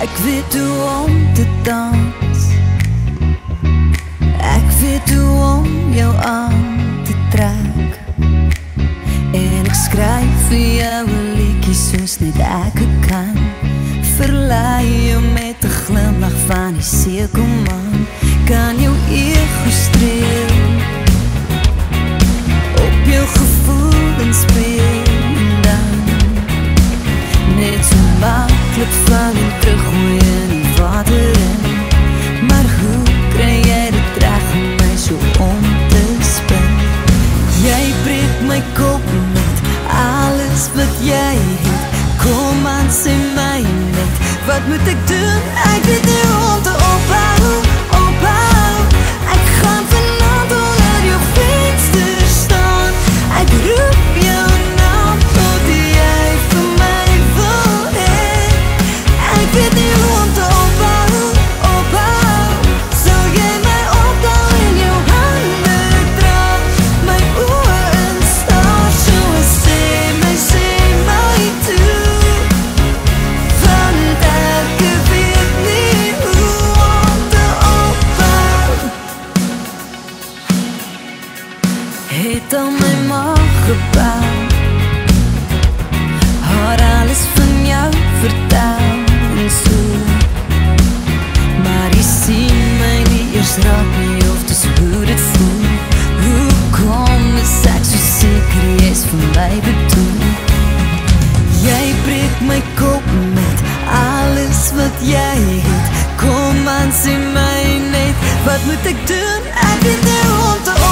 Ek weet hoe om te dans, ek weet hoe om jou aan te trek, en ek skryf vir jou 'n liedjie soos net ek kan. Verlei jou met 'n glimlach van die sekelman, kan jou ego streel, op jou gevoelens speel, en dan net so maklik val en teruggooi in die water in. Maar hoe kry jy dit reg om my so om te spin? Jy breek my kop met alles wat jy het. Kom aan, sê my net, wat moet ek doen? Ek weet nie hoe om te ophou, ophou. Ek gaan vanaand onder jou venster staan. Ek roep jou naam tot jy vir my wil hê. Ek weet nie hoe om te ophou, ophou. Sal jy my optel in jou hande dra, my oë instaar, so sê my toe. Het al my maag gebouw, haar alles van jou vertel en so, maar jy sien my nie eers raak nie, of dis hoe dit voel. Hoekom is ek so seker jy is vir my bedoel? Jy breek my kop met alles wat jy het. Kom aan, sê my net, wat moet ek doen? Ek weet nie hoe om te